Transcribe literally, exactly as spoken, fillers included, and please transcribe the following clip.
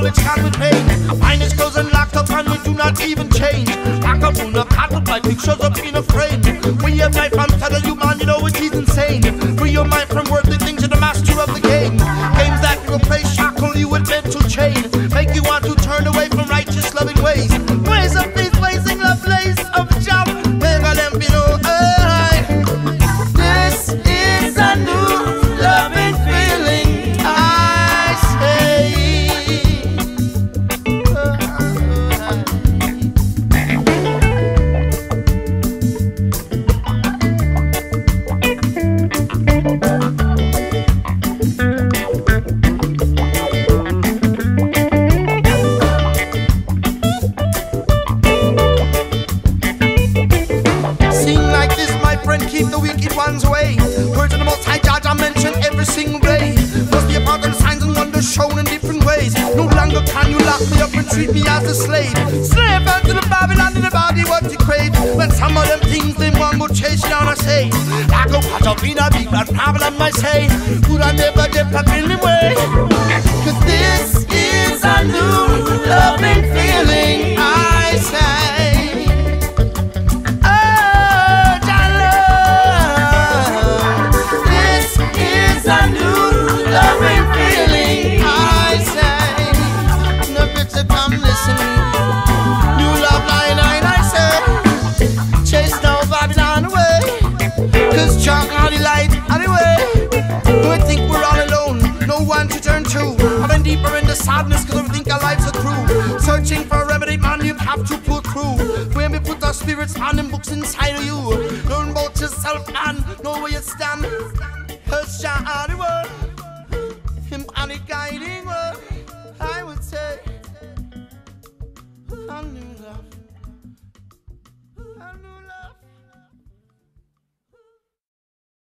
which can with pain. Mine is closed and locked up and we do not even change. Like a moon, a cattle by pictures up in a frame. We have life, I'm telling you man, you know it is insane. Free your mind from worldly things, you're the master of the game. Games that you replace, shackle you with mental chain. Make you want to turn away from righteous loving ways. Ways of these ways in the place of job. Make a them be know, hey. This is a new loving feeling, I say. Keep the wicked ones away. Words of the Most High Judge are mentioned every single day. Must be a part of the signs and wonders shown in different ways. No longer can you lock me up and treat me as a slave. Slave unto the Babylon in the body what you crave. When some of them things them one go chase down, I say I go catch up in a big bad problem, I say. Could I never get back in the way? Cause this is a new loving feeling, I say. A new loving feeling, I say. No picture, come listen. New love line, line, I say. Chase now Babylon away. Cause chalk are the light, anyway. We think we're all alone, no one to turn to. I've been deeper in the sadness cause we think our lives are through. Searching for a remedy, man, you have to pull through. When we put our spirits on and books inside of you. Learn about yourself, man, know where you stand. Cause Jah are the word, him and the guiding word, I would say. A new love, a new love.